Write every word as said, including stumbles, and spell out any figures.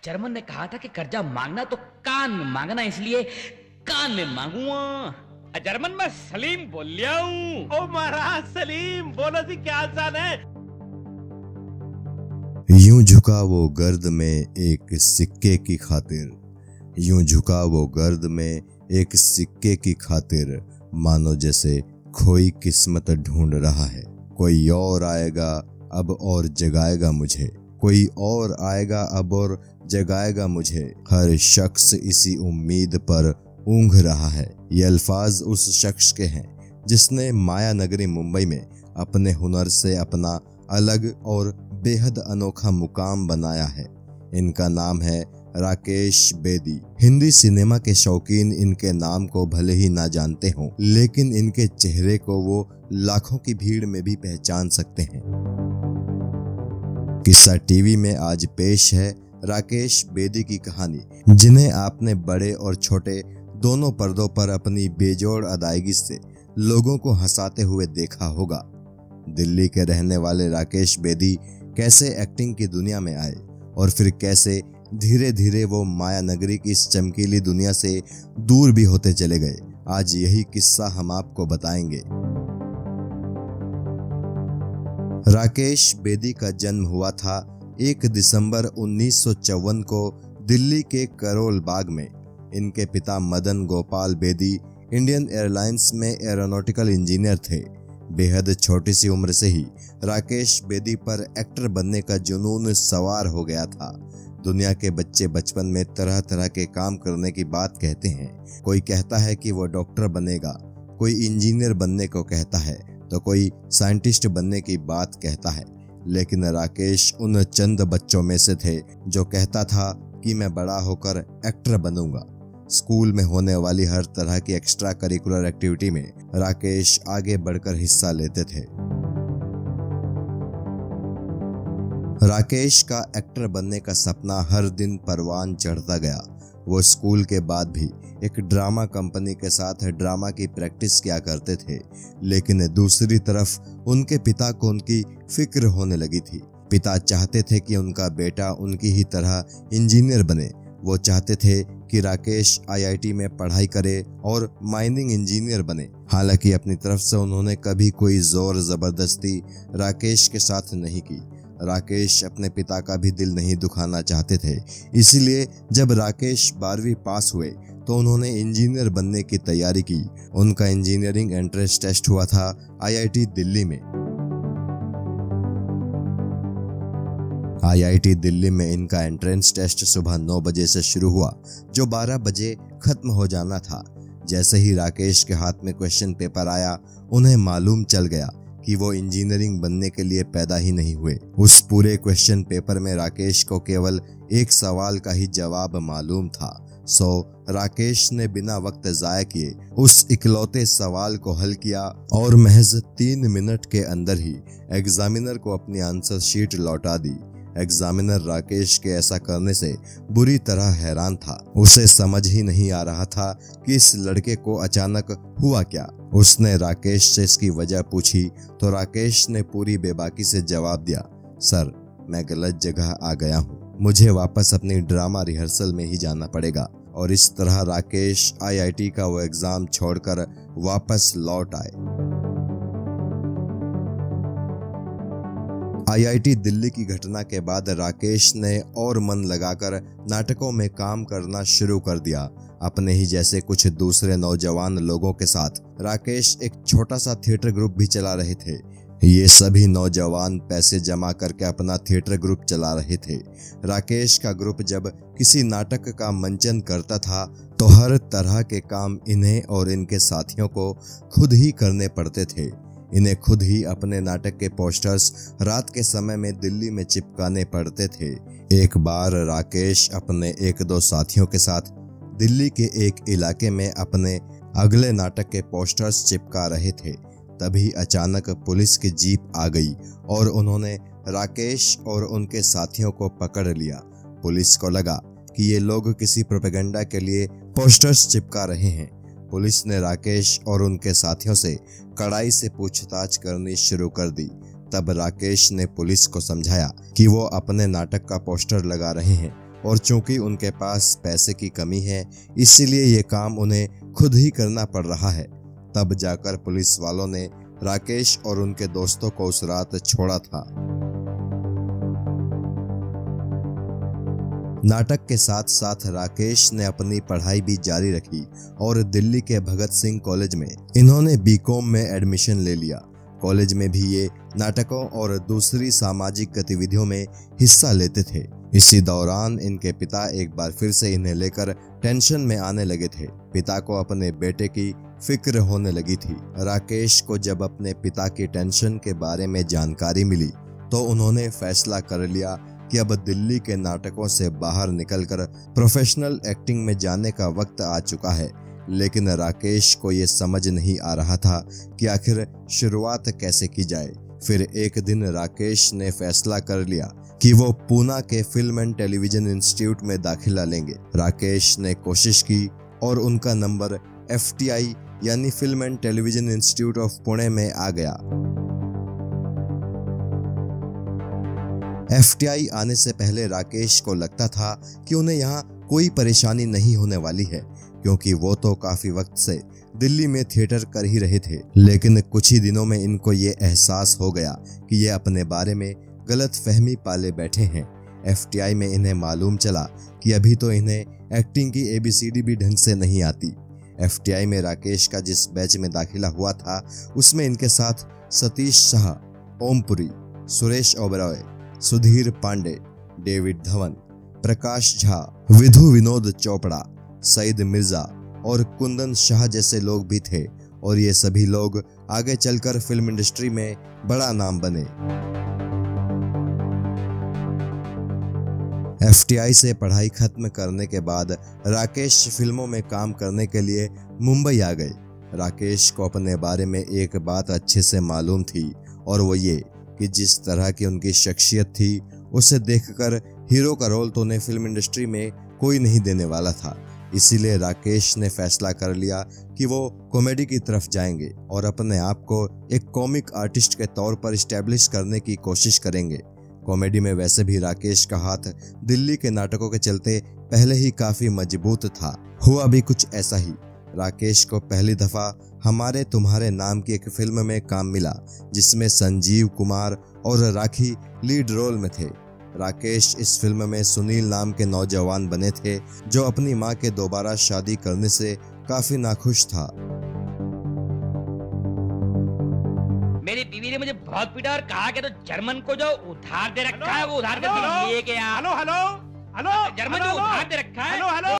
German ने कहा था कि कर्जा मांगना तो कान में मांगना, इसलिए कान में मांगूंगा। जर्मन में सलीम बोल लिया हूँ। ओ महाराज सलीम, बोलो जी क्या हाल है। यूं झुका वो गर्द में एक सिक्के की खातिर, यूं झुका वो गर्द में एक सिक्के की खातिर, मानो जैसे खोई किस्मत ढूंढ रहा है। कोई और आएगा अब और जगाएगा मुझे, कोई और आएगा अब और जगाएगा मुझे। हर शख्स इसी उम्मीद पर ऊँघ रहा है। ये अल्फाज उस शख्स के हैं जिसने माया नगरी मुंबई में अपने हुनर से अपना अलग और बेहद अनोखा मुकाम बनाया है। इनका नाम है राकेश बेदी। हिंदी सिनेमा के शौकीन इनके नाम को भले ही ना जानते हों, लेकिन इनके चेहरे को वो लाखों की भीड़ में भी पहचान सकते हैं। किस्सा टीवी में आज पेश है राकेश बेदी की कहानी, जिन्हें आपने बड़े और छोटे दोनों पर्दों पर अपनी बेजोड़ अदायगी से लोगों को हंसाते हुए देखा होगा। दिल्ली के रहने वाले राकेश बेदी कैसे एक्टिंग की दुनिया में आए और फिर कैसे धीरे धीरे वो माया नगरी की इस चमकीली दुनिया से दूर भी होते चले गए, आज यही किस्सा हम आपको बताएंगे। राकेश बेदी का जन्म हुआ था एक दिसंबर उन्नीस सौ चौवन को दिल्ली के करोल बाग में। इनके पिता मदन गोपाल बेदी इंडियन एयरलाइंस में एरोनॉटिकल इंजीनियर थे। बेहद छोटी सी उम्र से ही राकेश बेदी पर एक्टर बनने का जुनून सवार हो गया था। दुनिया के बच्चे बचपन में तरह तरह के काम करने की बात कहते हैं। कोई कहता है कि वो डॉक्टर बनेगा, कोई इंजीनियर बनने को कहता है, तो कोई साइंटिस्ट बनने की बात कहता है। लेकिन राकेश उन चंद बच्चों में से थे जो कहता था कि मैं बड़ा होकर एक्टर बनूंगा। स्कूल में होने वाली हर तरह की एक्स्ट्रा करिकुलर एक्टिविटी में राकेश आगे बढ़कर हिस्सा लेते थे। राकेश का एक्टर बनने का सपना हर दिन परवान चढ़ता गया। वो स्कूल के बाद भी एक ड्रामा कंपनी के साथ ड्रामा की प्रैक्टिस किया करते थे, लेकिन दूसरी तरफ उनके पिता को उनकी फिक्र होने लगी थी। पिता चाहते थे कि उनका बेटा उनकी ही तरह इंजीनियर बने। वो चाहते थे कि राकेश आई आई टी में पढ़ाई करे और माइनिंग इंजीनियर बने। हालांकि अपनी तरफ से उन्होंने कभी कोई जोर जबरदस्ती राकेश के साथ नहीं की। राकेश अपने पिता का भी दिल नहीं दुखाना चाहते थे, इसीलिए जब राकेश बारहवीं पास हुए तो उन्होंने इंजीनियर बनने की तैयारी की। उनका इंजीनियरिंग एंट्रेंस टेस्ट हुआ था आई आई टी दिल्ली में। आई आई टी दिल्ली में इनका एंट्रेंस टेस्ट सुबह नौ बजे से शुरू हुआ, जो बारह बजे खत्म हो जाना था। जैसे ही राकेश के हाथ में क्वेश्चन पेपर आया, उन्हें मालूम चल गया कि वो इंजीनियरिंग बनने के लिए पैदा ही नहीं हुए। उस पूरे क्वेश्चन पेपर में राकेश को केवल एक सवाल का ही जवाब मालूम था। सो राकेश ने बिना वक्त जाया किए उस इकलौते सवाल को हल किया और महज तीन मिनट के अंदर ही एग्जामिनर को अपनी आंसर शीट लौटा दी। एग्जामिनर राकेश के ऐसा करने से बुरी तरह हैरान था। उसे समझ ही नहीं आ रहा था कि इस लड़के को अचानक हुआ क्या। उसने राकेश से इसकी वजह पूछी तो राकेश ने पूरी बेबाकी से जवाब दिया, सर मैं गलत जगह आ गया हूँ, मुझे वापस अपनी ड्रामा रिहर्सल में ही जाना पड़ेगा। और इस तरह राकेश आई आई टी का वो एग्जाम छोड़कर वापस लौट आए। आई आई टी दिल्ली की घटना के बाद राकेश ने और मन लगाकर नाटकों में काम करना शुरू कर दिया। अपने ही जैसे कुछ दूसरे नौजवान लोगों के साथ राकेश एक छोटा सा थिएटर ग्रुप भी चला रहे थे। ये सभी नौजवान पैसे जमा करके अपना थिएटर ग्रुप चला रहे थे। राकेश का ग्रुप जब किसी नाटक का मंचन करता था तो हर तरह के काम इन्हें और इनके साथियों को खुद ही करने पड़ते थे। इन्हें खुद ही अपने नाटक के पोस्टर्स रात के समय में दिल्ली में चिपकाने पड़ते थे। एक बार राकेश अपने एक दो साथियों के साथ दिल्ली के एक इलाके में अपने अगले नाटक के पोस्टर्स चिपका रहे थे। तभी अचानक पुलिस की जीप आ गई और उन्होंने राकेश और उनके साथियों को पकड़ लिया। पुलिस को लगा कि ये लोग किसी प्रोपेगेंडा के लिए पोस्टर्स चिपका रहे हैं। पुलिस ने राकेश और उनके साथियों से कड़ाई से पूछताछ करनी शुरू कर दी। तब राकेश ने पुलिस को समझाया कि वो अपने नाटक का पोस्टर लगा रहे हैं और चूंकि उनके पास पैसे की कमी है इसीलिए ये काम उन्हें खुद ही करना पड़ रहा है। तब जाकर पुलिस वालों ने राकेश और उनके दोस्तों को उस रात छोड़ा था। नाटक के साथ साथ राकेश ने अपनी पढ़ाई भी जारी रखी और दिल्ली के भगत सिंह कॉलेज में इन्होंने बीकॉम में एडमिशन ले लिया। कॉलेज में भी ये नाटकों और दूसरी सामाजिक गतिविधियों में हिस्सा लेते थे। इसी दौरान इनके पिता एक बार फिर से इन्हें लेकर टेंशन में आने लगे थे। पिता को अपने बेटे की फिक्र होने लगी थी। राकेश को जब अपने पिता की टेंशन के बारे में जानकारी मिली तो उन्होंने फैसला कर लिया कि अब दिल्ली के नाटकों से बाहर निकलकर प्रोफेशनल एक्टिंग में जाने का वक्त आ चुका है। लेकिन राकेश को ये समझ नहीं आ रहा था कि आखिर शुरुआत कैसे की जाए। फिर एक दिन राकेश ने फैसला कर लिया कि वो पूना के फिल्म एंड टेलीविजन इंस्टीट्यूट में दाखिला लेंगे। राकेश ने कोशिश की और उनका नंबर एफ टी आई यानी Film and Television Institute of Pune में आ गया। एफ टी आई आने से पहले राकेश को लगता था कि उन्हें यहाँ कोई परेशानी नहीं होने वाली है, क्योंकि वो तो काफी वक्त से दिल्ली में थिएटर कर ही रहे थे। लेकिन कुछ ही दिनों में इनको ये एहसास हो गया कि ये अपने बारे में गलत फहमी पाले बैठे हैं। एफ टी आई में इन्हें मालूम चला कि अभी तो इन्हें एक्टिंग की ए बी सी डी भी ढंग से नहीं आती। एफ टी आई में राकेश का जिस बैच में दाखिला हुआ था उसमें इनके साथ सतीश शाह, ओमपुरी, सुरेश ओबरॉय, सुधीर पांडे, डेविड धवन, प्रकाश झा, विधु विनोद चोपड़ा, सईद मिर्जा और कुंदन शाह जैसे लोग भी थे और ये सभी लोग आगे चलकर फिल्म इंडस्ट्री में बड़ा नाम बने। एफ टी आई से पढ़ाई खत्म करने के बाद राकेश फिल्मों में काम करने के लिए मुंबई आ गए। राकेश को अपने बारे में एक बात अच्छे से मालूम थी और वो ये कि जिस तरह की उनकी शख्सियत थी उसे देखकर हीरो का रोल तो उन्हें फिल्म इंडस्ट्री में कोई नहीं देने वाला था। इसीलिए राकेश ने फैसला कर लिया कि वो कॉमेडी की तरफ जाएंगे और अपने आप को एक कॉमिक आर्टिस्ट के तौर पर इस्टेब्लिश करने की कोशिश करेंगे। कॉमेडी में वैसे भी राकेश का हाथ दिल्ली के नाटकों के चलते पहले ही काफी मजबूत था। हुआ भी कुछ ऐसा ही। राकेश को पहली दफा हमारे तुम्हारे नाम की एक फिल्म में काम मिला जिसमें संजीव कुमार और राखी लीड रोल में थे। राकेश इस फिल्म में सुनील नाम के नौजवान बने थे जो अपनी मां के दोबारा शादी करने से काफी नाखुश था। मेरी बीवी ने मुझे बहुत पीटा और कहा कि तो जर्मन को जो उधार दे रखा है वो उधार दे लेके आ। हेलो हेलो हेलो जर्मन जो उधार दे रखा है हेलो हेलो